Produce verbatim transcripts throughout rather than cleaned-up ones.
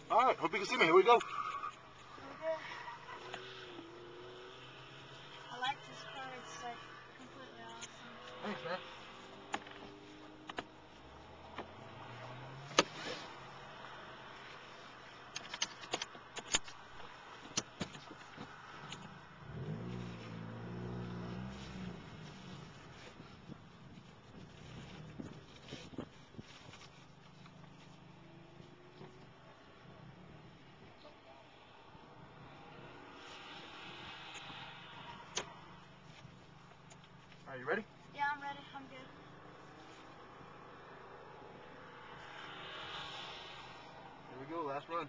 All right, hope you can see me. Here we go. Okay. I like this car. It's like completely awesome. Thanks, man. Are you ready? Yeah, I'm ready. I'm good. Here we go, last run.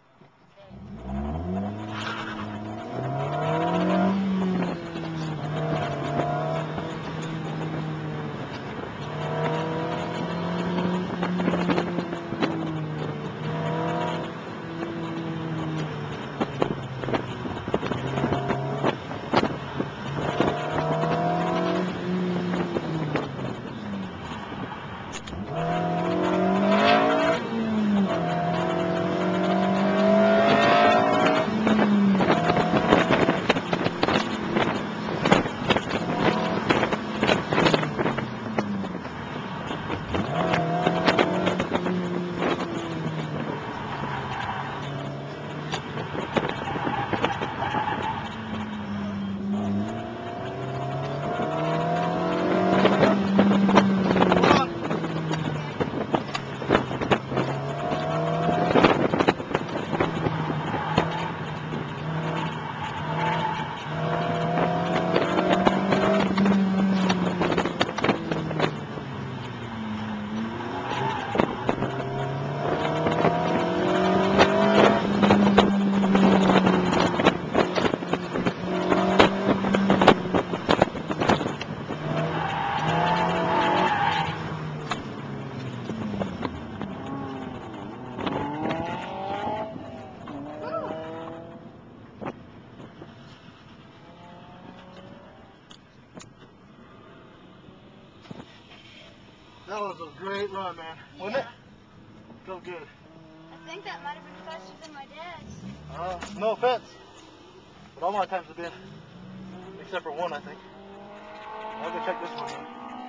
That was a great run, man. Yeah. Wasn't it? Felt good. I think that might have been faster than my dad's. Uh, no offense, but all my times have been, except for one, I think. I'll go check this one out.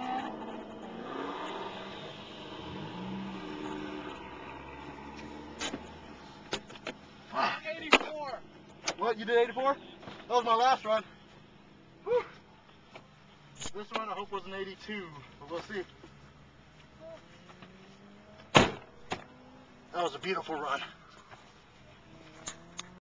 eighty-four. What, you did eighty-four? That was my last run. Whew. This one I hope was an eighty-two, but we'll see. That was a beautiful run.